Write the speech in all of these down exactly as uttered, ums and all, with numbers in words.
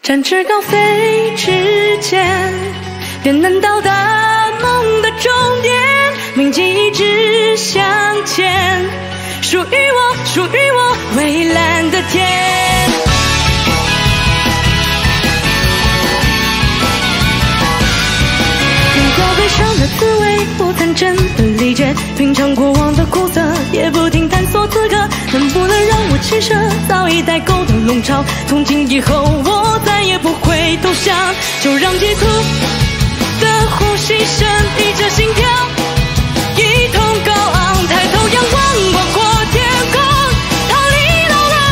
展翅高飞之间，便能到达梦的终点。铭记一直向前，属于我，属于我蔚蓝的天。如果悲伤的滋味不曾真的理解，品尝过往的苦涩，也不停探索资格，能不能让我弃舍早已待够的笼罩？从今以后，我再也不会投降，就让急促的呼吸声逼着心跳，一同高昂，抬头仰望，广阔天空，逃离牢笼。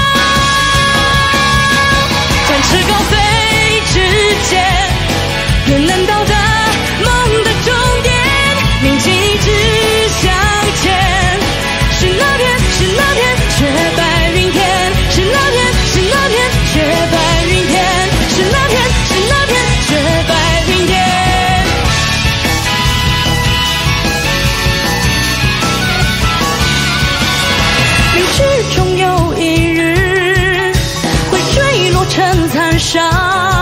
展翅高飞之间，便能到达梦的终点。铭记一直向前，是那天，是那天，雪白云天，是那天，是那天，雪白云天，是那天，是那天，雪白云天。明知终有一日会坠落成残沙。